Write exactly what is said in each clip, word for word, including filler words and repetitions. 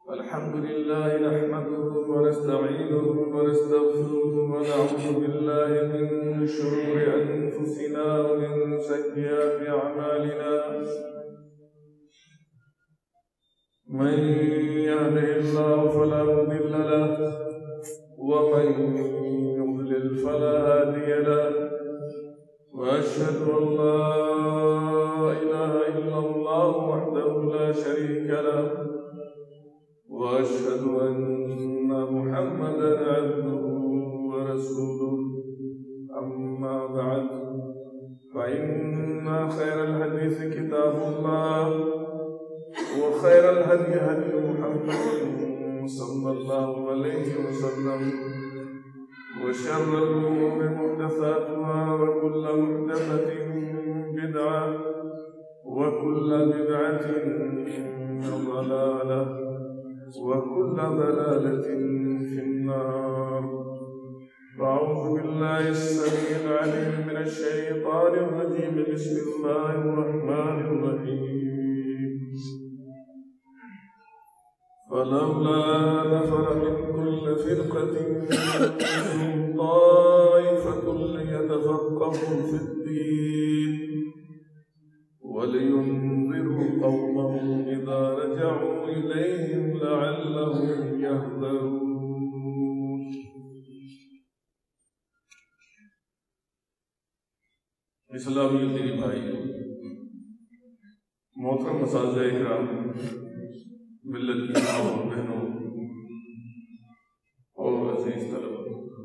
الحمد لله نحمده ونستعينه ونستغفره ونعوذ بالله من شرور أنفسنا ومن سيئات أعمالنا من يهده الله فلا مضل له ومن يضلل فلا هادي له وأشهد أن لا إله إلا الله وحده لا شريك له وأشهد أن محمدا عبده ورسوله أما بعد فإن خير الحديث كتاب الله وخير الهدي هدي محمد صلى الله عليه وسلم وشر الأمور محدثاتها وكل محدثة بدعة وكل بدعة ضلالة وكل ضلالة في النار. فأعوذ بالله السميع العليم من الشيطان الرجيم. بسم الله الرحمن الرحيم. فلولا نفر من كل فرقة منهم طائفة ليتفقهوا في الدين ولينذروا قومهم إذا رجعوا إليهم لعلهم يحذرون. اسلامی دینی بھائی، محترم اساتذہ اکرام، ملت کی ماؤں اور بہنوں اور عزیز طلباء،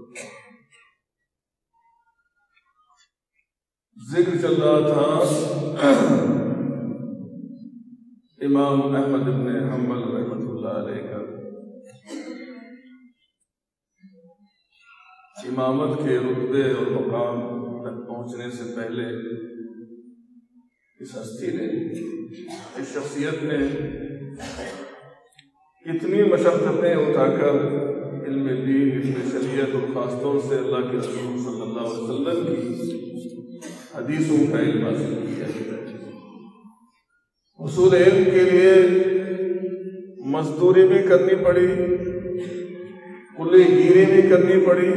ذکر چل رہا تھا امام احمد بن حنبل رحمۃ اللہ علیہ کا امامت کے رتبے اور مقام تک پہنچنے سے پہلے اس ہستی نے، اس شخصیت نے اتنی مشقتیں اٹھا کر علم دین، علم شریعت اور خاص طور سے اللہ کے رسول صلی اللہ علیہ وسلم کی حدیثوں کا علم حاصل کیا ہے۔ حصول علم کے لیے مزدوری بھی کرنی پڑی، کلی گیری بھی کرنی پڑی،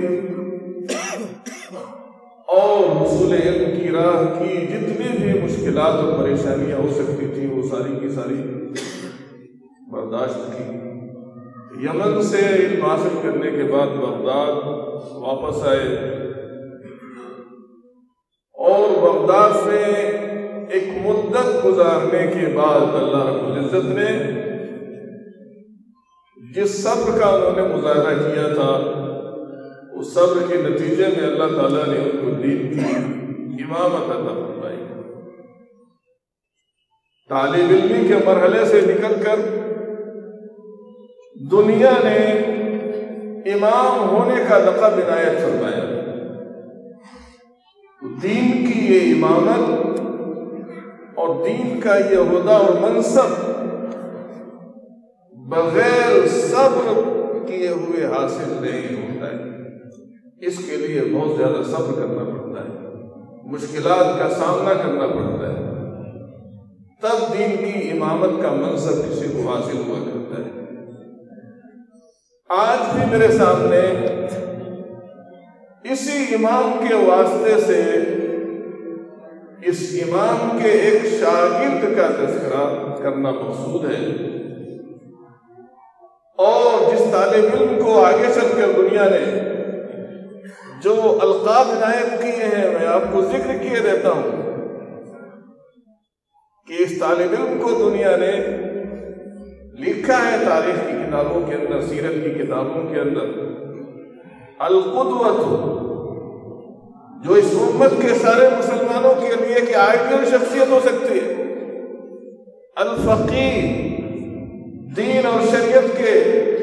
اور حصول علم کی راہ کی جتنی بھی مشکلات اور پریشانیاں ہو سکتی تھیں وہ ساری کی ساری برداشت کی۔ یمن سے علم حاصل کرنے کے بعد بغداد واپس آئے، اور بغداد میں ایک مدت گزارنے کے بعد اللہ رب العزت نے جس صبر کا انہوں نے مظاہرہ کیا تھا، اس صبر کے نتیجے میں اللہ تعالیٰ نے ان کو دین کی امامت عطا فرمائی۔ طالب علمی کے مرحلے سے نکل کر دنیا نے امام ہونے کا لقب عنایت فرمایا۔ دین کی یہ امامت اور دین کا یہ عہدہ اور منصب بغیر صبر کیے ہوئے حاصل نہیں ہوتا ہے۔ اس کے لیے بہت زیادہ صبر کرنا پڑتا ہے، مشکلات کا سامنا کرنا پڑتا ہے، تب دین کی امامت کا منصب کسی کو حاصل ہوا کرتا ہے۔ آج بھی میرے سامنے اسی امام کے واسطے سے اس امام کے ایک شاگرد کا تذکرہ کرنا مقصود ہے، اور جس طالب علم کو آگے چل کر دنیا نے جو القاب عنایت کیے ہیں میں آپ کو ذکر کیے دیتا ہوں کہ اس طالب علم کو دنیا نے لکھا ہے تاریخ کی کتابوں کے اندر، سیرت کی کتابوں کے اندر، القدوۃ، جو اس امت کے سارے مسلمانوں کے لیے کہ آئیڈیل شخصیت ہو سکتی ہے، الفقیہ، دین اور شریعت کے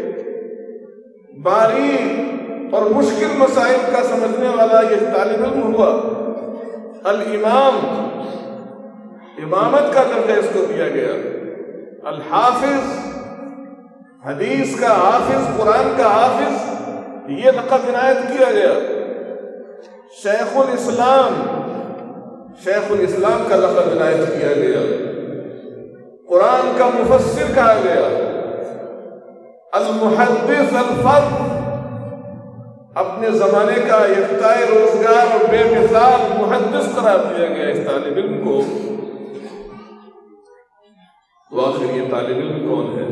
باریک اور مشکل مسائل کا سمجھنے والا یہ طالب علم ہوا۔ الامام، امامت کا درجہ اس کو دیا گیا۔ الحافظ، حدیث کا حافظ، قرآن کا حافظ، یہ لقب عنایت کیا گیا۔ شیخ الاسلام، شیخ الاسلام کا لقب عنایت کیا گیا۔ قرآن کا مفسر کہا گیا، المحدث الفرد، اپنے زمانے کا یکتائے روزگار اور بے مثال محدث قرار دیا گیا اس طالب علم کو. تو آخر یہ طالب علم کون ہے؟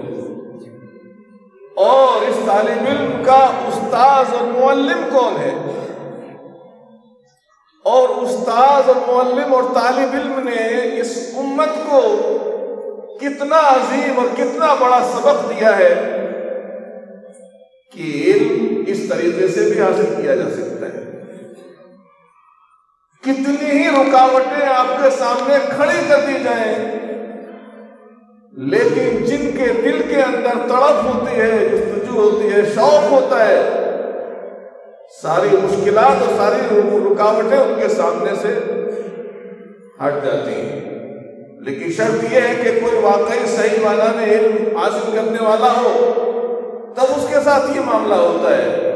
اور اس طالب علم کا استاذ اور معلم کون ہے؟ اور استاذ اور معلم اور طالب علم نے اس امت کو کتنا عظیم اور کتنا بڑا سبق دیا ہے کہ علم اس طریقے سے بھی حاصل کیا جا سکتا ہے. کتنی ہی رکاوٹیں آپ کے سامنے کھڑی کر دی جائیں، لیکن جن کے دل کے اندر تڑپ ہوتی ہے، جستجو ہوتی ہے، شوق ہوتا ہے، ساری مشکلات اور ساری رکاوٹیں ان کے سامنے سے ہٹ جاتی ہیں. لیکن شرط یہ ہے کہ کوئی واقعی صحیح معنی میں علم حاصل کرنے والا ہو، تب اس کے ساتھ یہ معاملہ ہوتا ہے.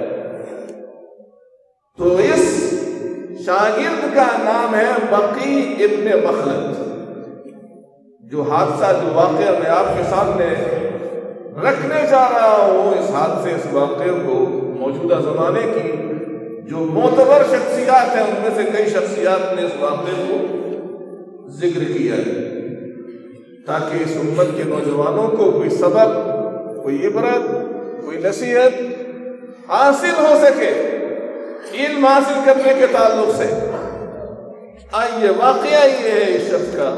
تو اس شاگرد کا نام ہے بقی ابن مخلد. جو حادثہ جو واقعہ میں آپ کے سامنے رکھنے جا رہا ہوں، اس حادثے اس واقعے کو موجودہ زمانے کی جو معتبر شخصیات ہیں ان میں سے کئی شخصیات نے اس واقعے کو ذکر کیا ہے تاکہ اس امت کے نوجوانوں کو کوئی سبق، کوئی عبرت، کوئی نصیحت حاصل ہو سکے علم حاصل کرنے کے تعلق سے. آئیے واقعہ یہ ہے اس شخص کا،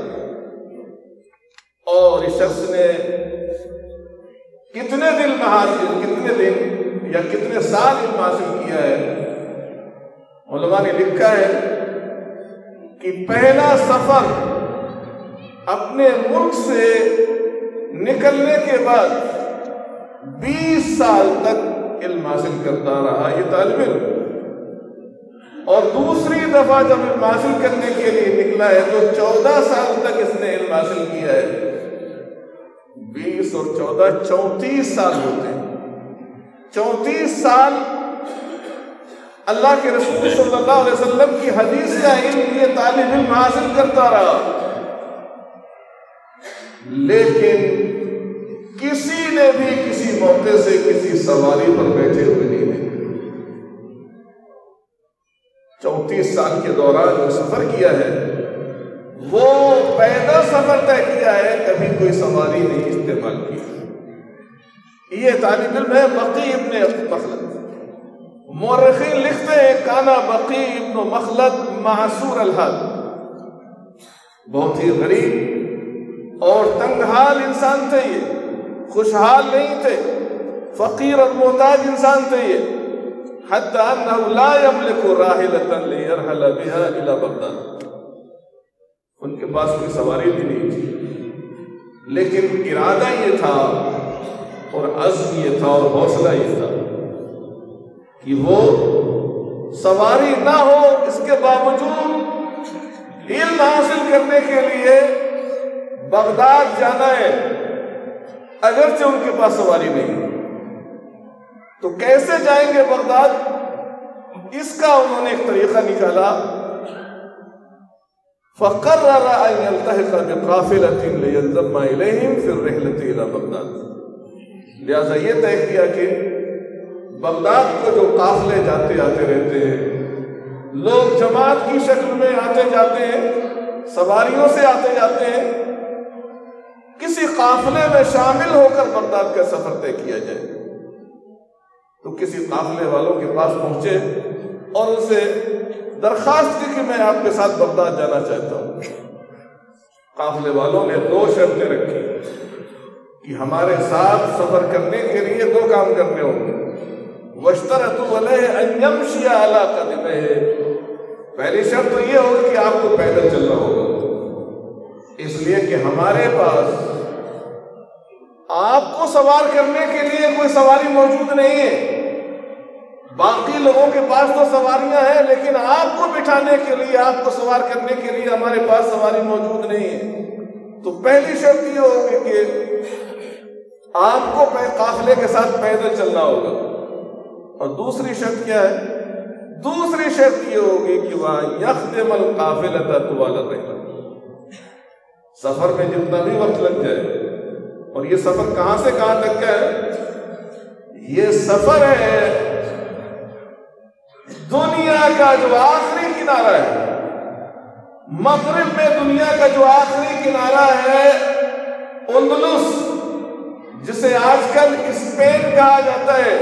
اور اس شخص نے کتنے دن میں حاصل کتنے دن یا کتنے سال علم حاصل کیا ہے. علماء نے لکھا ہے کہ پہلا سفر اپنے ملک سے نکلنے کے بعد بیس سال تک علم حاصل کرتا رہا یہ طالب علم، اور دوسری دفعہ جب علم حاصل کرنے کے لیے نکلا ہے تو چودہ سال تک اس نے علم حاصل کیا ہے. بیس اور چودہ چونتیس سال ہوتے ہیں. چونتیس سال اللہ کے رسول صلی اللہ علیہ وسلم کی حدیث کا علم یہ طالب علم حاصل کرتا رہا، لیکن کسی نے بھی کسی موقع سے کسی سواری پر بیٹھے ہوئے نہیں دیکھا. چونتیس سال کے دوران جو سفر کیا ہے وہ پیدل سفر طے کیا ہے، کبھی کوئی سواری نہیں استعمال کی. یہ طالب علم ہے بقی ابن مخلد. مورخین لکھتے ہیں کانا بقی ابن مخلد معصور الحال، بہت ہی غریب اور تنگ حال انسان تھے، یہ خوشحال نہیں تھے، فقیر اور محتاج انسان تھے یہ. حتی انہو لا یملک راحلتا لیرحل بها الى بغداد، ان کے پاس کوئی سواری بھی نہیں تھی، لیکن ارادہ یہ تھا اور عزم یہ تھا اور حوصلہ یہ تھا کہ وہ سواری نہ ہو، اس کے باوجود علم حاصل کرنے کے لیے بغداد جانا ہے، اگرچہ ان کے پاس سواری نہیں. تو کیسے جائیں گے بغداد؟ اس کا انہوں نے ایک طریقہ نکالا. فقرر ان يلتحق بقافلة لينضم اليهم في الرحلة الى بغداد. لہذا یہ طے کیا کہ بغداد کو جو قافلے جاتے آتے رہتے ہیں، لوگ جماعت کی شکل میں آتے جاتے ہیں، سواریوں سے آتے جاتے ہیں، کسی قافلے میں شامل ہو کر بغداد کا سفر طے کیا جائے. تو کسی قافلے والوں کے پاس پہنچے اور ان سے درخواست کی کہ میں آپ کے ساتھ بغداد جانا چاہتا ہوں. قافلے والوں نے دو شرطیں رکھی کہ ہمارے ساتھ سفر کرنے کے لیے دو کام کرنے ہوں گے. وَاشْتَرَطُوا عَلَيْهِ أَن يَمْشِيَ عَلَىٰ قَدَمَيْهِ، پہلی شرط تو یہ ہوگی کہ آپ کو پیدل چلنا ہوگا، اس لیے کہ ہمارے پاس آپ کو سوار کرنے کے لیے کوئی سواری موجود نہیں ہے. باقی لوگوں کے پاس تو سواریاں ہیں، لیکن آپ کو بٹھانے کے لیے، آپ کو سوار کرنے کے لیے ہمارے پاس سواری موجود نہیں ہے. تو پہلی شرط یہ ہوگی کہ آپ کو قافلے کے ساتھ پیدل چلنا ہوگا. اور دوسری شرط کیا ہے؟ دوسری شرط یہ ہوگی کہ وہاں یخدم القافلۃ طوال الرحلۃ، سفر میں جتنا بھی وقت لگ جائے، اور یہ سفر کہاں سے کہاں تک کا ہے؟ یہ سفر ہے دنیا کا جو آخری کنارہ ہے، مغرب میں دنیا کا جو آخری کنارہ ہے اندلس، جسے آج کل اسپین کہا جاتا ہے،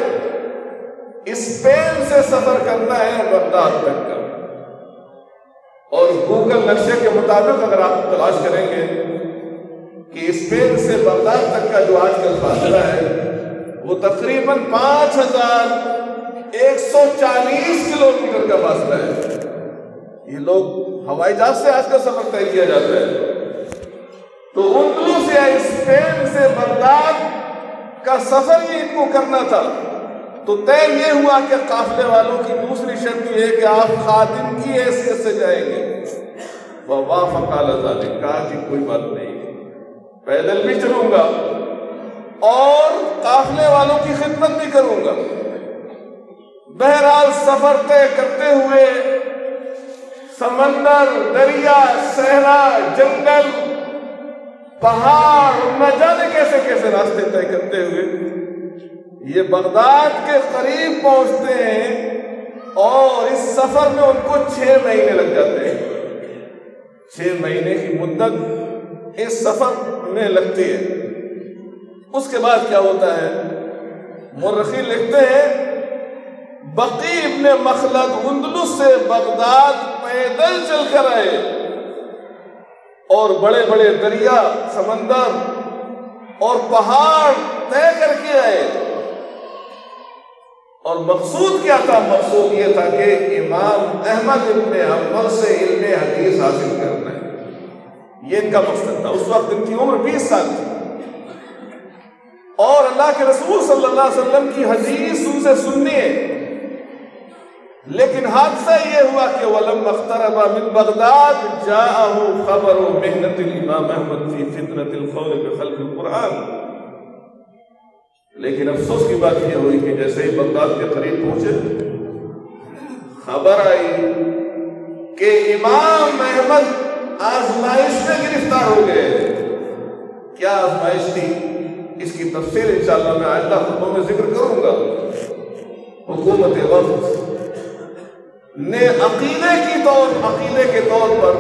اسپین سے سفر کرنا ہے بغداد تک کا۔ اور گوگل نقشے کے مطابق اگر آپ تلاش کریں گے کہ اسپین سے بغداد تک کا جو آج کل فاصلہ ہے وہ تقریباً پانچ ہزار ایک سو چالیس کلو میٹر کا فاصلہ ہے۔ یہ لوگ ہوائی جہاز سے آج کل سفر طے کیا جاتا ہے، تو اندلس یا اسپین سے بغداد کا سفر یہ ان کو کرنا تھا۔ تو طے یہ ہوا کہ قافلے والوں کی دوسری شرط یہ ہے کہ آپ خادم کی حیثیت سے جائیں گے۔ ووافق علی ذلک، کہا کہ کوئی بات نہیں، پیدل بھی چلوں گا اور قافلے والوں کی خدمت بھی کروں گا۔ بہرحال سفر طے کرتے ہوئے سمندر، دریا، صحرا، جنگل، پہاڑ، نہ جانے کیسے کیسے راستے طے کرتے ہوئے یہ بغداد کے قریب پہنچتے ہیں، اور اس سفر میں ان کو چھ مہینے لگ جاتے ہیں۔ چھ مہینے کی مدت اس سفر میں لگتی ہے۔ اس کے بعد کیا ہوتا ہے؟ مورخین لکھتے ہیں بقی ابن مخلد اندلس سے بغداد پیدل چل کر آئے اور بڑے بڑے دریا، سمندر اور پہاڑ طے کر کے آئے۔ اور مقصود کیا تھا؟ مقصود یہ تھا کہ امام احمد ابن حنبل سے علم حدیث حاصل کرنا ہے، یہ ان کا مقصد تھا۔ اس وقت ان کی عمر بیس سال تھی، اور اللہ کے رسول صلی اللہ علیہ وسلم کی حدیث ان سے سننی ہے۔ لیکن حادثہ یہ ہوا کہ وَلَمَّا اقْتَرَبَ مِن بغداد جَاءَهُ خَبَرُ مِحْنَةِ الإمام احمد فی فتنة القول بخلق القرآن۔ لیکن افسوس کی بات یہ ہوئی کہ جیسے ہی بغداد کے قریب پہنچے، خبر آئی کہ امام احمد آزمائش میں گرفتار ہو گئے۔ کیا آزمائش تھی؟ اس کی تفصیل انشاءاللہ میں آئندہ خطبوں میں ذکر کروں گا۔ حکومت وقت نے عقیدے کی طور عقیدے کے طور پر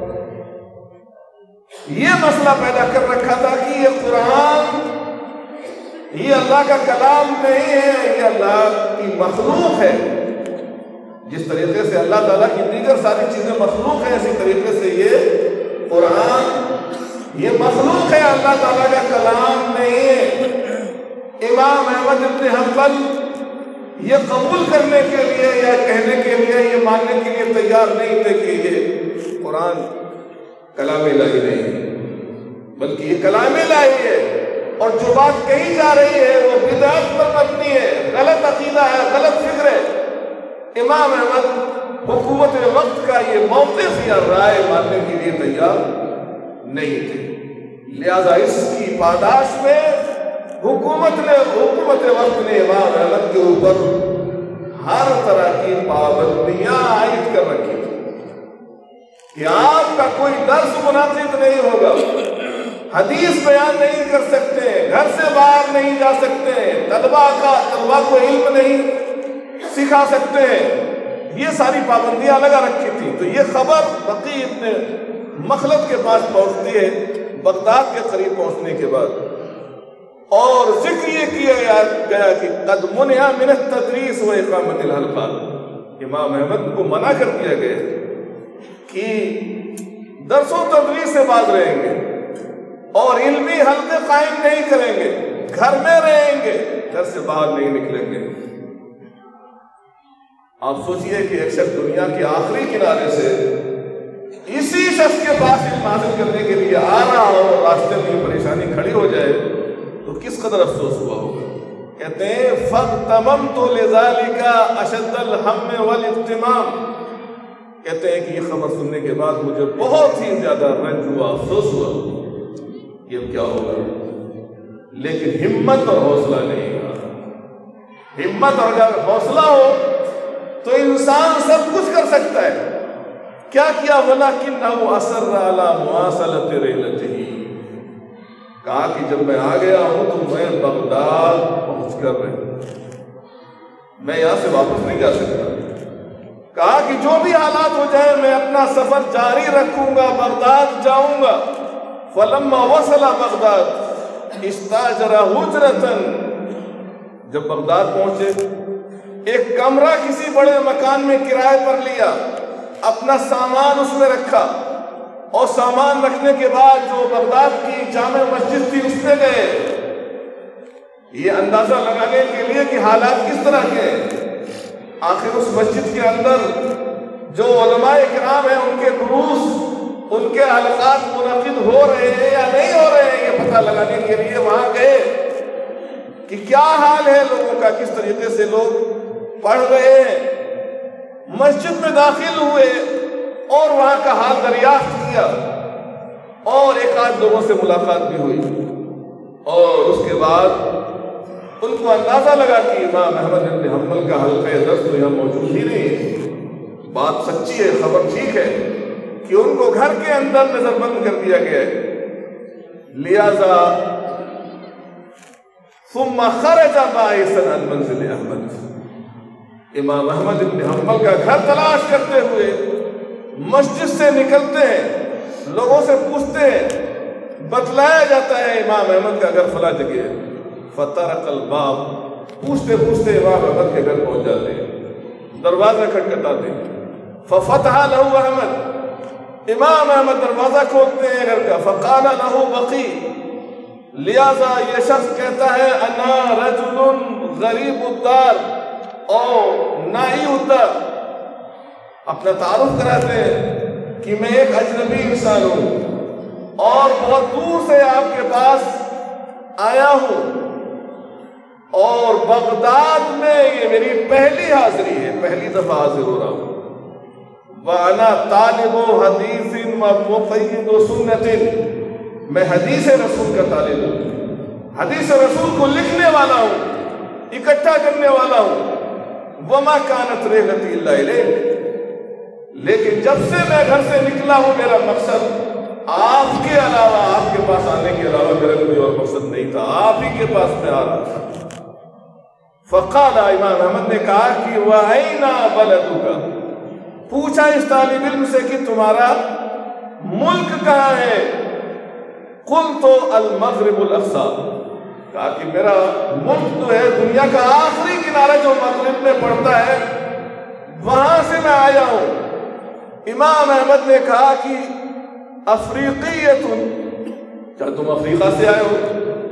یہ مسئلہ پیدا کر رکھا تھا کہ یہ قرآن یہ اللہ کا کلام نہیں ہے، یہ اللہ کی مخلوق ہے۔ جس طریقے سے اللہ تعالیٰ کی دیگر ساری چیزیں مخلوق ہیں، اسی طریقے سے یہ قرآن یہ مخلوق ہے، اللہ تعالیٰ کا کلام نہیں ہے۔ امام احمد ابن حنبل یہ قبول کرنے کے لیے یا کہنے کے لیے، یہ ماننے کے لیے تیار نہیں تھے کہ یہ قرآن کلام الہی نہیں ہے، بلکہ یہ کلام الہی ہے، اور جو بات کہی جا رہی ہے وہ بدعت پر مبنی ہے، غلط عقیدہ ہے، غلط فکر ہے۔ امام احمد حکومت وقت کا یہ موقف یا رائے ماننے کے لیے تیار نہیں تھے، لہذا اس کی پاداش میں حکومت نے حکومت وقت نے امام احمد کے اوپر ہر طرح کی پابندیاں عائد کر رکھی تھی کہ آپ کا کوئی درس منعقد نہیں ہوگا، حدیث بیان نہیں کر سکتے، گھر سے باہر نہیں جا سکتے، طلباء کا طلباء کو علم نہیں سکھا سکتے ہیں، یہ ساری پابندیاں لگا رکھی تھی۔ تو یہ خبر بقی ابن مخلد کے پاس پہنچتی ہے بغداد کے قریب پہنچنے کے بعد، اور ذکر یہ کیا گیا کہ قد منع من التدریس و اقامت الحلقات، امام احمد کو منع کر دیا گیا کہ درس و تدریس سے باز رہیں گے اور علمی حلقے قائم نہیں کریں گے، گھر میں رہیں گے، گھر سے باہر نہیں نکلیں گے۔ آپ سوچئے کہ ایک شخص دنیا کے آخری کنارے سے اسی شخص کے پاس علم حاصل کرنے کے لیے آ رہا ہو، راستے میں پریشانی کھڑی ہو جائے تو کس قدر افسوس ہوا ہوگا۔ کہتے ہیں فَاغْتَمَمْتُ لِذَلِكَ أَشَدَّ الْهَمِّ وَالْاغْتِمَامِ، کہتے ہیں کہ یہ خبر سننے کے بعد مجھے بہت ہی زیادہ رنج ہوا، افسوس ہوا، یہ کیا ہوگا، لیکن ہمت اور حوصلہ نہیں رہا۔ ہمت اور اگر حوصلہ ہو تو انسان سب کچھ کر سکتا ہے۔ کیا کیا؟ وَلَكِنَّهُ أَصَرَّ عَلَى مُوَاصَلَةِ رِحْلَتِهِ، کہا کہ جب میں آ گیا ہوں تو میں بغداد پہنچ کر رہا میں یہاں سے واپس نہیں جا سکتا. کہا کہ جو بھی حالات ہو جائے میں اپنا سفر جاری رکھوں گا، بغداد جاؤں گا. فلما وصل بغداد استاجر حجرة، جب بغداد پہنچے ایک کمرہ کسی بڑے مکان میں کرائے پر لیا، اپنا سامان اس میں رکھا، اور سامان رکھنے کے بعد جو بغداد کی جامع مسجد تھی اس میں گئے، یہ اندازہ لگانے کے لیے کہ حالات کس طرح کے ہیں. آخر اس مسجد کے اندر جو علماء کرام ہیں ان کے دروس، ان کے حلقات منعقد ہو رہے ہیں یا نہیں ہو رہے ہیں، یہ پتہ لگانے کے لیے وہاں گئے کہ کیا حال ہے لوگوں کا، کس طریقے سے لوگ پڑھ رہے ہیں. مسجد میں داخل ہوئے اور وہاں کا حال دریافت کیا، اور ایک آدھ لوگوں سے ملاقات بھی ہوئی، اور اس کے بعد ان کو اندازہ لگا کہ امام احمد بن حنبل کا حلقہ درس تو یہاں موجود ہی نہیں ہے. بات سچی ہے، خبر ٹھیک ہے کہ ان کو گھر کے اندر نظر بند کر دیا گیا ہے. لہذا ثم خرج باعثا عن منزل احمد، امام احمد بن حنبل کا گھر تلاش کرتے ہوئے مسجد سے نکلتے ہیں، لوگوں سے پوچھتے ہیں، بتلایا جاتا ہے امام احمد کا گھر فلاں جگہ ہے. فطرق الباب، پوچھتے پوچھتے امام احمد کے گھر پہنچ جاتے ہیں، دروازہ کھٹکھٹاتے ہیں. ففتح له احمد، امام احمد دروازہ کھولتے ہیں گھر کا. فقال له بقی، لہذا یہ شخص کہتا ہے انا رجل غریب الدار او نائی الدار، اپنا تعارف کراتے ہیں کہ میں ایک اجنبی انسان ہوں اور بہت دور سے آپ کے پاس آیا ہوں، اور بغداد میں یہ میری پہلی حاضری ہے، پہلی دفعہ حاضر ہو رہا ہوں. وَأَنَا طَالِبُ حَدِيثٍ وَمُقَيِّدُ سُنَّةٍ، میں حدیث رسول کا طالب ہوں، حدیث رسول کو لکھنے والا ہوں، اکٹھا کرنے والا ہوں. وَمَا كَانَتْ رِحْلَتِي إِلَّا إِلَيْكَ، لیکن جب سے میں گھر سے نکلا ہوں میرا مقصد آپ کے علاوہ، آپ کے پاس آنے کے علاوہ میرا کوئی اور مقصد نہیں تھا، آپ ہی کے پاس میں آ رہا تھا. فقال، امام احمد نے کہا کہ وَأَيْنَ بَلَدُكَ، پوچھا اس طالب علم سے کہ تمہارا ملک کہاں ہے. قلت المغرب الاقصی، کہا کہ میرا ملک تو ہے دنیا کا آخری کنارہ جو مغرب میں پڑتا ہے، وہاں سے میں آیا ہوں. امام احمد نے کہا کہ افریقیت، کیا تم افریقہ سے آئے ہو؟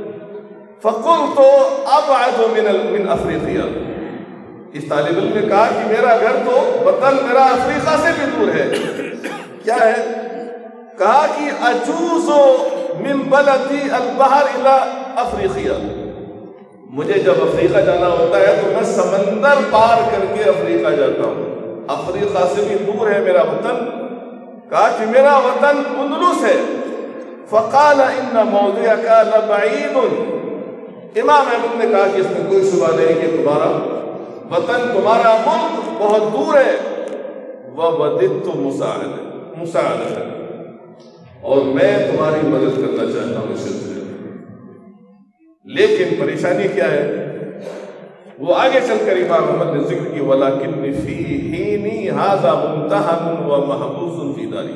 فقلت ابعد من من افریقیہ، اس طالب علم نے کہا کہ میرا گھر تو وطن میرا افریقہ سے بھی دور ہے. کیا ہے؟ کہا کہ اجوز من بلدی البحر الى افریقیہ، مجھے جب افریقہ جانا ہوتا ہے تو میں سمندر پار کر کے افریقہ جاتا ہوں، افریقہ سے بھی دور ہے میرا وطن. کہا کہ میرا وطن اندلس ہے. فقال ان موضعک لبعید، امام احمد نے کہا کہ اس میں کوئی شبہ نہیں کہ تمہارا وطن، تمہارا ملک بہت دور ہے. وَوَدِدْتُ مُسَاعَدَةً، اور میں تمہاری مدد کرنا چاہتا ہوں اس سلسلے میں. لیکن پریشانی کیا ہے؟ وہ آگے چل کر امام احمد نے ذکر کی وَلَكِنِّ فِي حِينِي هَذَا مُمْتَحَنٌ وَمَحْبُوسٌ فِي دَارِي،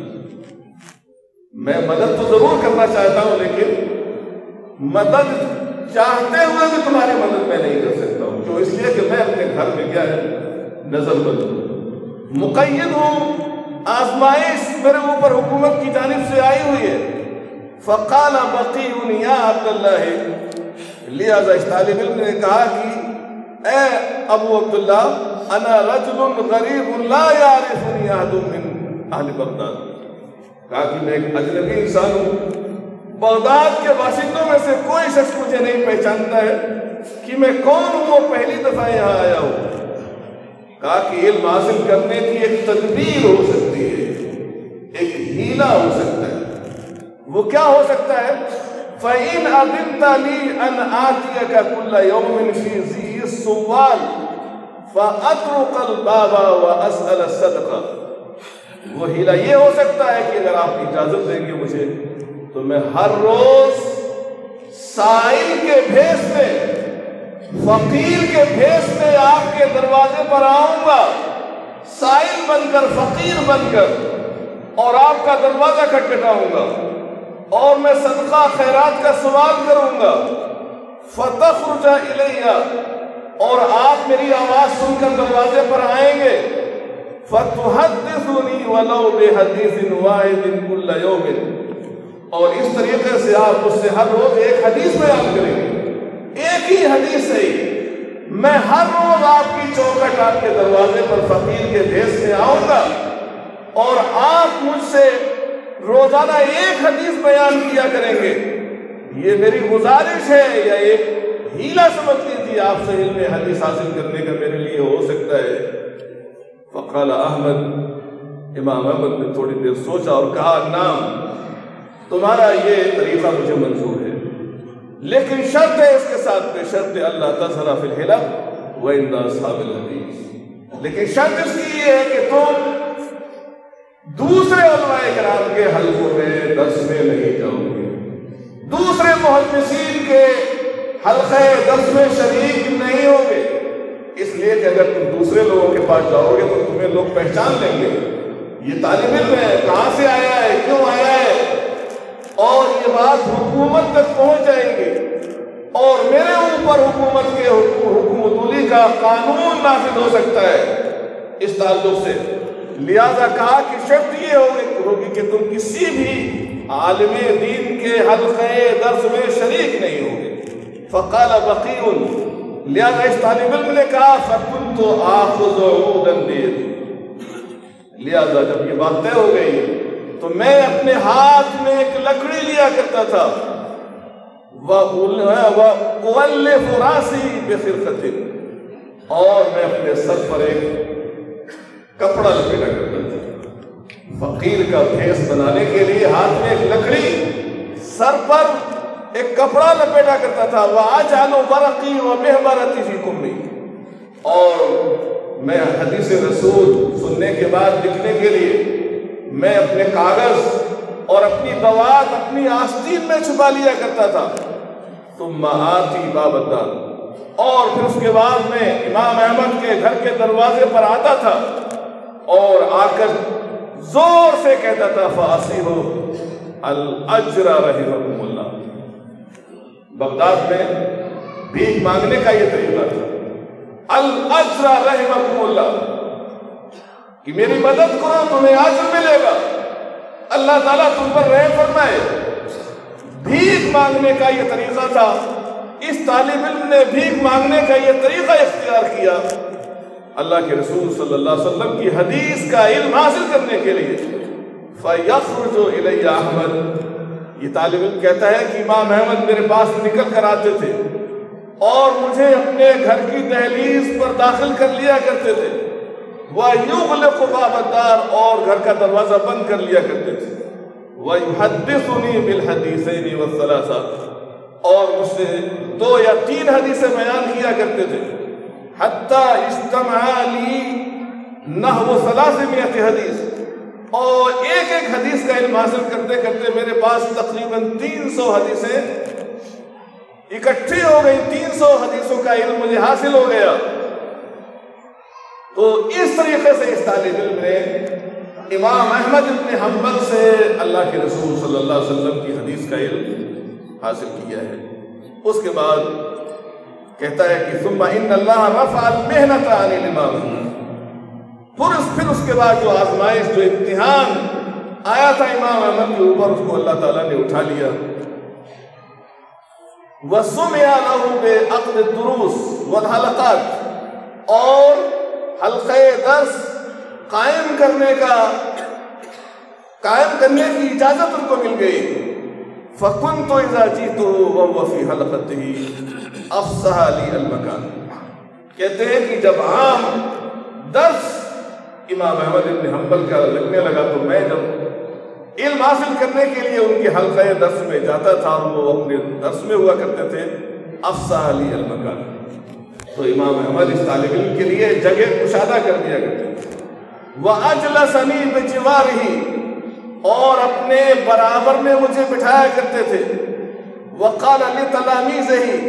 میں مدد تو ضرور کرنا چاہتا ہوں لیکن مدد چاہتے ہوئے بھی تمہاری مدد میں نہیں کر سکتا ہوں. کیوں؟ اس لیے کہ میں اپنے گھر میں کیا ہے، نظر بند ہوں، مقید ہوں، آزمائش میرے اوپر حکومت کی جانب سے آئی ہوئی ہے. فقال بقی یا عبداللہ، لہذا اس طالب علم نے کہا کہ اے ابو عبداللہ، انا رجل غریب لا یعرفنی احد من اہل بغداد، کہا کہ میں ایک اجنبی انسان ہوں، بغداد کے باشندوں میں سے کوئی شخص مجھے نہیں پہچانتا ہے کہ میں کون ہوں، وہ پہلی دفعہ یہاں آیا ہوں. کہا کہ علم حاصل کرنے کی ایک تدبیر ہو سکتی ہے، ایک ہیلا ہو سکتا ہے. وہ کیا ہو سکتا ہے؟ فَإِنْ أَذِنْتَ لِي أَنْ آتِيَكَ كُلَّ يَوْمٍ فِي ذِي السُّوَّالِ فَأَطْرُقَ الْبَابَ وَأَسْأَلَ الصَّدْقَ، وہ ہیلا یہ ہو سکتا ہے کہ اگر آپ اجازت دیں گے مجھے تو میں ہر روز سائل کے بھیس میں فقیر کے بھیس میں آپ کے دروازے پر آؤں گا، سائل بن کر، فقیر بن کر، اور آپ کا دروازہ کھٹکھٹاؤں گا اور میں صدقہ خیرات کا سوال کروں گا۔ فتخرج الیہ، اور آپ میری آواز سن کر دروازے پر آئیں گے۔ فتحدثنی ولو بحدیث واحد کل یوم، اور اس طریقے سے آپ مجھ سے ہر روز ایک حدیث بیان کریں گے، ایک ہی حدیث ہے، میں ہر روز آپ کی چوکھٹ، آپ کے دروازے پر فقیر کے بھیس میں آؤں گا اور آپ مجھ سے روزانہ ایک حدیث بیان کیا کریں گے۔ یہ میری گزارش ہے یا ایک ہیلا سمجھ لیجیے آپ سے علم حدیث حاصل کرنے کا میرے لیے ہو سکتا ہے۔ فقال احمد، امام احمد نے تھوڑی دیر سوچا اور کہا نام، تمہارا یہ طریقہ مجھے منظور ہے، لیکن شرط ہے، اس کے ساتھ میں شرط اللہ تظہر فی الحلم وعند اصحاب الحدیث، لیکن شرط اس کی یہ ہے کہ تم دوسرے علماء کرام کے حلقوں میں درس میں نہیں جاؤ گے، دوسرے محدثین کے حلقے درس میں شریک نہیں ہوگے، اس لیے کہ اگر تم دوسرے لوگوں کے پاس جاؤ گے تو تمہیں لوگ پہچان لیں گے، یہ طالب علم ہے، کہاں سے آیا ہے، کیوں آیا ہے، اور یہ بات حکومت تک پہنچ جائے گی اور میرے اوپر حکومت کے حکم عدولی کا قانون نافذ ہو سکتا ہے اس تعلق سے۔ لہذا کہا کہ شرط یہ ہوگی کہ تم کسی بھی عالم دین کے حلقے درس میں شریک نہیں ہوگے۔ فقال بقیع، لہذا اس طالب علم نے کہا فَكُنْتُ آخُذُ عُودًا بِيَدِي، لہذا جب یہ بات طے ہو گئی تو میں اپنے ہاتھ میں ایک لکڑی لیا کرتا تھا، وَأُغَلِّفُ رَاسِي بِخِرْقَةٍ، اور میں اپنے سر پر ایک کپڑا لپیٹا کرتا تھا۔ فقیر کا بھیس بنانے کے لیے ہاتھ میں ایک لکڑی، سر پر ایک کپڑا لپیٹا کرتا تھا۔ وَأَجْعَلُ وَرَقِي وَمِحْبَرَتِي فِي كُمِّي، اور میں حدیث رسول سننے کے بعد لکھنے کے لیے میں اپنے کاغذ اور اپنی دوات اپنی آستین میں چھپا لیا کرتا تھا۔ ثم آتی باب الدار، اور پھر اس کے بعد میں امام احمد کے گھر کے دروازے پر آتا تھا اور آ کر زور سے کہتا تھا فَأَصِيبُ الْأَجْرَ رَحِمَكُمُ اللَّهُ، بغداد میں بھیک مانگنے کا یہ طریقہ تھا، الْأَجْرَ رَحِمَكُمُ اللَّهُ، کہ میری مدد کرو تمہیں اجر ملے گا، اللہ تعالیٰ تم پر رحم فرمائے۔ بھیک مانگنے کا یہ طریقہ تھا، اس طالب علم نے بھیک مانگنے کا یہ طریقہ اختیار کیا اللہ کے رسول صلی اللہ علیہ وسلم کی حدیث کا علم حاصل کرنے کے لیے۔ فَيَخْرُجُ إِلَيَّ أَحْمَدُ، یہ طالب علم کہتا ہے کہ امام احمد میرے پاس نکل کر آتے تھے اور مجھے اپنے گھر کی دہلیز پر داخل کر لیا کرتے تھے، وَيُغْلِقُ بَابَ الدَّارِ، اور گھر کا دروازہ بند کر لیا کرتے تھے، وَيُحَدِّثُنِي بِالْحَدِيثَيْنِ وَالثَّلَاثَةِ، اور مجھ سے دو یا تین حدیثیں بیان کیا کرتے تھے، حَتَّى اجْتَمَعَ لِي نَحْوُ ثَلَاثِمِائَةِ حدیث، اور ایک ایک حدیث کا علم حاصل کرتے کرتے میرے پاس تقریباً تین سو حدیثیں اکٹھی ہو گئی، تین سو حدیثوں کا علم مجھے حاصل ہو گیا۔ تو اس طریقے سے اس طالب علم نے امام احمد بن حنبل سے اللہ کے رسول صلی اللہ علیہ وسلم کی حدیث کا علم حاصل کیا ہے۔ اس کے بعد کہتا ہے کہ ثم ان اللہ رفع المحنۃ عن الامام، پھر اس کے بعد جو آزمائش، جو امتحان آیا تھا امام احمد کے اوپر، اس کو اللہ تعالیٰ نے اٹھا لیا۔ وَسُمِعَ لَهُ بِعَقْدِ الدُّرُوسِ وَالْحَلَقَاتِ، اور حلقے درس قائم کرنے کا قائم کرنے کی اجازت ان کو مل گئی۔ فَكُنْتُ إِذَا جِئْتُهُ وَهُوَ فِي حَلَقَتِهِ أَفْصَحَ لِي الْمَكَانِ، کہتے ہیں کہ جب عام درس امام احمد بن حنبل کا لگنے لگا تو میں جب علم حاصل کرنے کے لیے ان کے حلقے درس میں جاتا تھا اور وہ اپنے درس میں ہوا کرتے تھے، أَفْصَحَ لِي الْمَكَانِ، تو امام احمد اس طالب علم کے لیے جگہ کشادہ کر دیا کرتے تھے۔ وَأَجْلَسَنِي بِجِوَارِهِ، اور اپنے برابر میں مجھے بٹھایا کرتے تھے۔ وَقَالَ لِتَلَامِيذِهِ،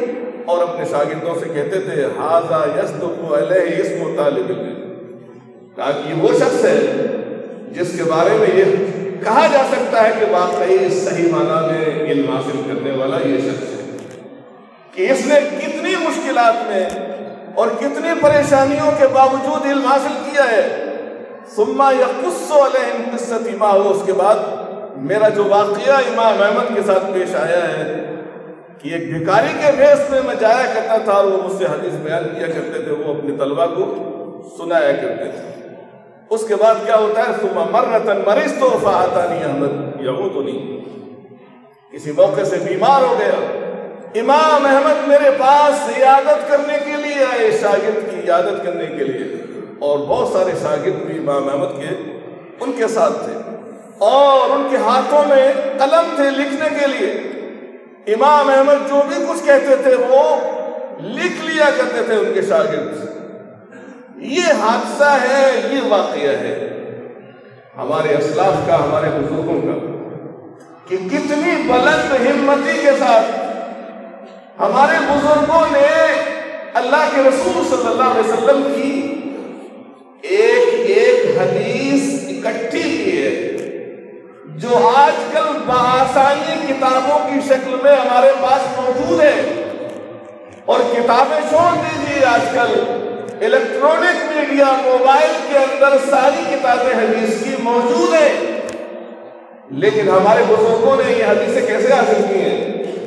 اور اپنے شاگردوں سے کہتے تھے ھذا یصدق علیہ اسم طالب العلم، کہا کہ یہ وہ شخص ہے جس کے بارے میں یہ کہا جا سکتا ہے کہ واقعی صحیح معنی میں علم حاصل کرنے والا یہ شخص ہے، کہ اس نے کتنی مشکلات میں اور کتنی پریشانیوں کے باوجود علم حاصل کیا ہے۔ ثم یقص علیہم قصۃ ما ہو، اس کے بعد میرا جو واقعہ امام احمد کے ساتھ پیش آیا ہے کہ ایک بھکاری کے بھیس میں میں جایا کرتا تھا اور وہ مجھ سے حدیث بیان کیا کرتے تھے، وہ اپنے طلبہ کو سنایا کرتے تھے۔ اس کے بعد کیا ہوتا ہے ثم مرۃ مرضت فاتانی احمد یعودنی، کسی موقع سے بیمار ہو گیا، امام احمد میرے پاس عیادت کرنے کے لیے آئے، شاگرد کی عیادت کرنے کے لیے، اور بہت سارے شاگرد بھی امام احمد کے ان کے ساتھ تھے اور ان کے ہاتھوں میں قلم تھے لکھنے کے لیے۔ امام احمد جو بھی کچھ کہتے تھے وہ لکھ لیا کرتے تھے ان کے شاگرد۔ یہ حادثہ ہے، یہ واقعہ ہے ہمارے اسلاف کا، ہمارے بزرگوں کا، کہ کتنی بلند ہمتی کے ساتھ ہمارے بزرگوں نے اللہ کے رسول صلی اللہ علیہ وسلم کی ایک ایک حدیث اکٹھی کی ہے، جو آج کل بآسانی کتابوں کی شکل میں ہمارے پاس موجود ہے۔ اور کتابیں چھوڑ دیجیے، آج کل الیکٹرانک میڈیا موبائل کے اندر ساری کتابیں حدیث کی موجود ہیں، لیکن ہمارے بزرگوں نے یہ حدیثیں کیسے حاصل کی ہیں؟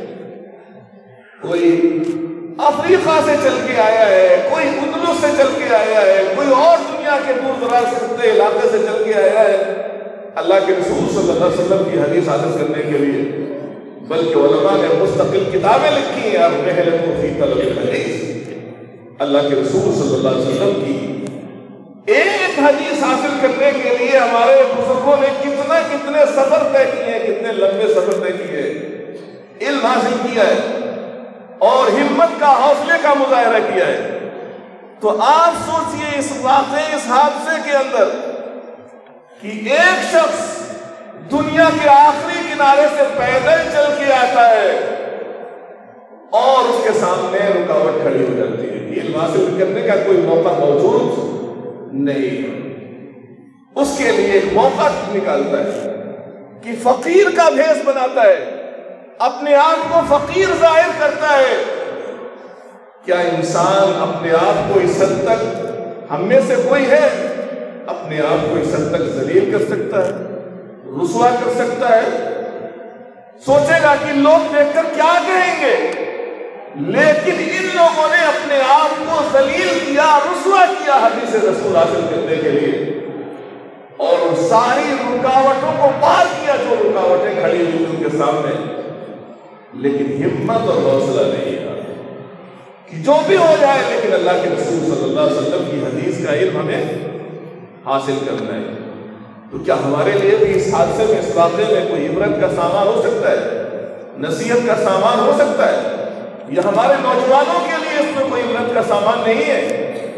کوئی افریقہ سے چل کے آیا ہے، کوئی اندلس سے چل کے آیا ہے، کوئی اور دنیا کے دور دراز کے علاقے سے چل کے آیا ہے اللہ کے رسول صلی اللہ علیہ وسلم کی حدیث حاصل کرنے کے لیے، بلکہ علماء نے مستقل کتابیں لکھی ہیں اور محلت فی طلب الحدیث۔ اللہ کے رسول صلی اللہ علیہ وسلم کی ایک حدیث حاصل کرنے کے لیے ہمارے بزرگوں نے کتنا کتنے سفر طے کیے ہیں، کتنے لمبے سفر طے کیے ہیں، علم حاصل کیا ہے اور ہمت کا، حوصلے کا مظاہرہ کیا ہے۔ تو آپ سوچئے اس واقعے، اس حادثے کے اندر کہ ایک شخص دنیا کے آخری کنارے سے پیدل چل کے آتا ہے اور اس کے سامنے رکاوٹ کھڑی ہو جاتی ہے، علم حاصل کرنے کا کوئی موقع موجود نہیں، اس کے لیے ایک موقع نکالتا ہے کہ فقیر کا بھیس بناتا ہے، اپنے آپ کو فقیر ظاہر کرتا ہے۔ کیا انسان اپنے آپ کو اس حد تک، ہم میں سے کوئی ہے اپنے آپ کو اس حد تک ذلیل کر سکتا ہے، رسوا کر سکتا ہے؟ سوچے گا کہ لوگ دیکھ کر کیا کہیں گے، لیکن ان لوگوں نے اپنے آپ کو ذلیل کیا، رسوا کیا حدیث رسول حاصل کرنے کے لیے، اور ان ساری رکاوٹوں کو پار کیا جو رکاوٹیں کھڑی ہوئی ان کے سامنے، لیکن ہمت اور حوصلہ نہیں ہے کہ جو بھی ہو جائے لیکن اللہ کے رسول صلی اللہ علیہ وسلم کی حدیث کا علم ہمیں حاصل کرنا ہے۔ تو کیا ہمارے لیے بھی اس حادثے میں، اس واقعے میں کوئی عبرت کا سامان ہو سکتا ہے، نصیحت کا سامان ہو سکتا ہے؟ یا ہمارے نوجوانوں کے لیے اس میں کوئی عبرت کا سامان نہیں ہے؟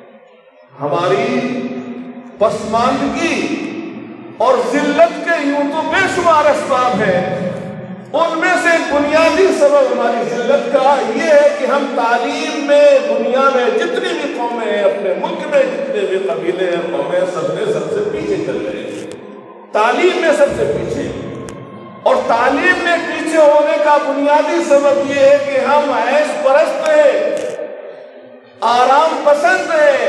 ہماری پسماندگی اور ذلت کے یوں تو بے شمار اسباب ہیں، ان میں سے ایک بنیادی سبب ہماری ذلت کا یہ ہے کہ ہم تعلیم میں، دنیا میں جتنی بھی قومیں ہیں، اپنے ملک میں جتنے بھی قبیلے ہیں، قومیں، سب میں سب سے پیچھے چل رہے ہیں، تعلیم میں سب سے پیچھے۔ اور تعلیم میں پیچھے ہونے کا بنیادی سبب یہ ہے کہ ہم عیش پرست ہیں، آرام پسند ہیں،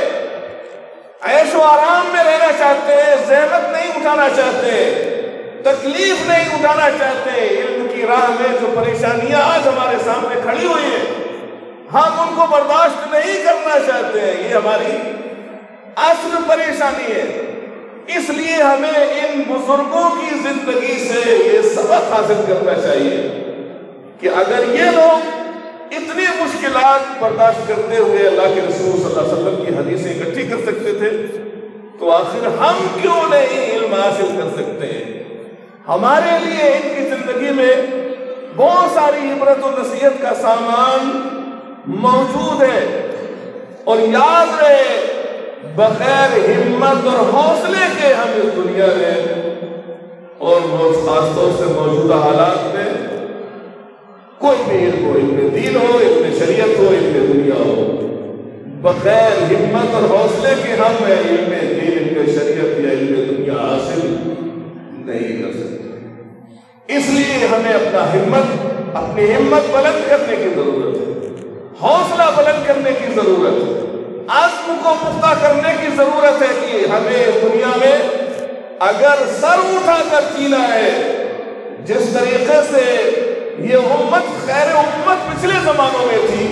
عیش و آرام میں رہنا چاہتے ہیں، زحمت نہیں اٹھانا چاہتے، تکلیف نہیں اٹھانا چاہتے۔ علم کی راہ میں جو پریشانیاں آج ہمارے سامنے کھڑی ہوئی ہیں، ہم ان کو برداشت نہیں کرنا چاہتے ہیں، یہ ہماری اصل پریشانی ہے۔ اس لیے ہمیں ان بزرگوں کی زندگی سے یہ سبق حاصل کرنا چاہیے کہ اگر یہ لوگ اتنی مشکلات برداشت کرتے ہوئے اللہ کے رسول صلی اللہ علیہ وسلم کی حدیثیں اکٹھی کر سکتے تھے، تو آخر ہم کیوں نہیں علم حاصل کر سکتے ہیں؟ ہمارے لیے ان کی زندگی میں بہت ساری عبرت و نصیحت کا سامان موجود ہے، اور یاد رہے بغیر ہمت اور حوصلے کے ہم اس دنیا میں اور خاص طور سے موجودہ حالات میں کوئی بھی علم ہو، علم دین ہو، علم شریعت ہو، علم دنیا ہو، بغیر ہمت اور حوصلے کے ہم علم دین، علم شریعت یا علم دنیا حاصل نہیں کر سکتے۔ اس لیے ہمیں اپنا ہمت اپنی ہمت بلند کرنے کی ضرورت ہے، حوصلہ بلند کرنے کی ضرورت ہے، عزم کو پختہ کرنے کی ضرورت ہے کہ ہمیں دنیا میں اگر سر اٹھا کر جینا ہے، جس طریقے سے یہ امت خیر امت پچھلے زمانوں میں تھی،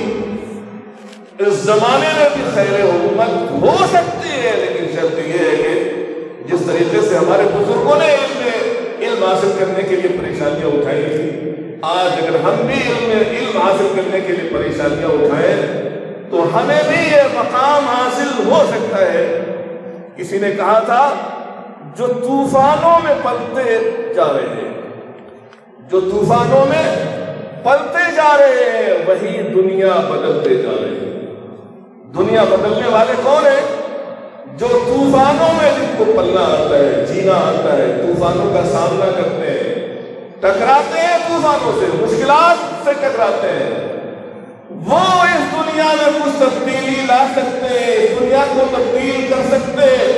اس زمانے میں بھی خیر امت ہو سکتی ہے، لیکن شرط یہ ہے کہ جس طریقے سے ہمارے بزرگوں نے علم علم حاصل کرنے کے لیے پریشانیاں اٹھائی تھی، آج اگر ہم بھی علم علم حاصل کرنے کے لیے پریشانیاں اٹھائیں تو ہمیں بھی یہ مقام حاصل ہو سکتا ہے۔ کسی نے کہا تھا جو طوفانوں میں پلتے جا رہے ہیں، جو طوفانوں میں پلتے جا رہے ہیں وہی دنیا بدلتے جا رہے ہیں۔ دنیا بدلنے والے کون ہیں؟ جو طوفانوں میں جن کو پلنا آتا ہے، جینا آتا ہے، طوفانوں کا سامنا کرتے ہیں، ٹکراتے ہیں طوفانوں سے، مشکلات سے ٹکراتے ہیں، وہ اس دنیا میں کچھ تبدیلی لا سکتے ہیں، اس دنیا کو تبدیل کر سکتے ہیں۔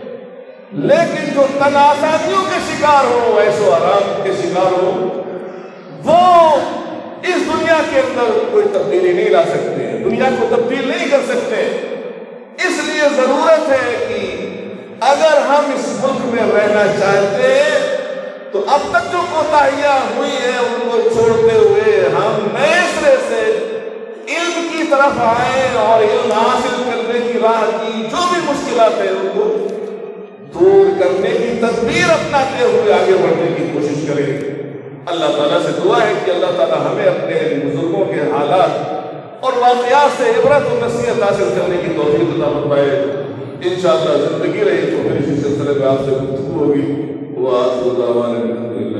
لیکن جو تن آسانیوں کے شکار ہو، ایش و آرام کے شکار ہو، وہ اس دنیا کے اندر کوئی تبدیلی نہیں لا سکتے ہیں، دنیا کو تبدیل نہیں کر سکتے۔ اس لیے ضرورت ہے کہ اگر ہم اس ملک میں رہنا چاہتے ہیں تو اب تک جو کوتاہیاں ہوئی ہیں ان کو چھوڑتے ہوئے ہم نئے سرے سے علم کی طرف آئیں اور علم حاصل کرنے کی راہ کی جو بھی مشکلات ہیں ان کو دور کرنے کی تدبیر اپناتے ہوئے آگے بڑھنے کی کوشش کریں۔ اللہ تعالیٰ سے دعا ہے کہ اللہ تعالیٰ ہمیں اپنے بزرگوں کے حالات اور واقعات سے عبرت و نصیحت حاصل کرنے کی توفیق عطا فرمائے۔ انشاءاللہ زندگی رہی تو پھر اسی سلسلے میں آپ سے گفتگو ہوگی۔ وآخر دعوانا الحمدللہ۔